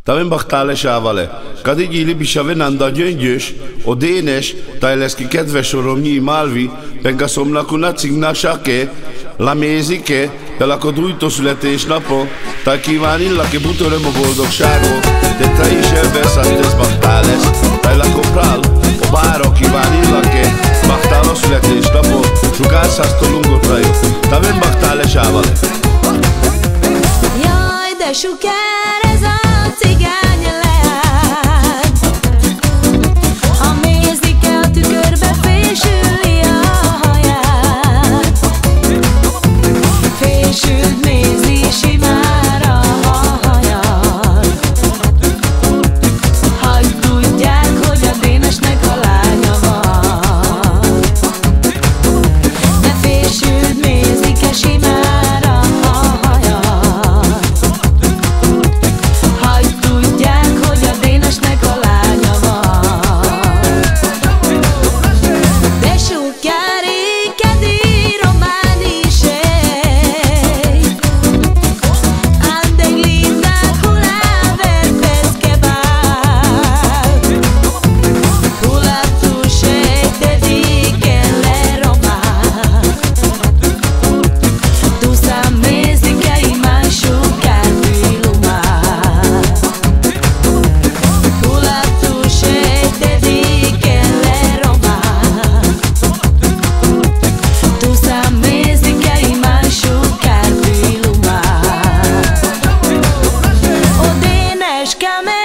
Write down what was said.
También baktál sávale. Kadi gyíli bisave nanda gyöngyös, o dénes, tajleszki kedves oromnyi málvi, penka szomlakuna cigna sake, lamézike, pelakod újtó születésnapon, taj kívánillak butöröm a boldogságot, de te is elvesz, amihez baktál, taj lakoprál, a bára kívánillak baktál a születésnapon, sugárszáztól lungotrajú. También baktál sávale. Jaj, de sukár ez a cigány leány, a mézike a tükörbe fésüli a haját. Fésült mézi simára a haját. Hagyd tudják, hogy a Dénesnek a lánya van. De fésült mézike simára a haját. Hagyd tudják, hogy a Dénesnek a lánya van. De sukjári kedi romani sej, andeg linda hulaver peskeval. Hula tu sej te dikele román. Tu sam mézike imán sukár vilumán. Hula tu sej te dikele román. Tu sam mézike imán sukár vilumán. O Déneskám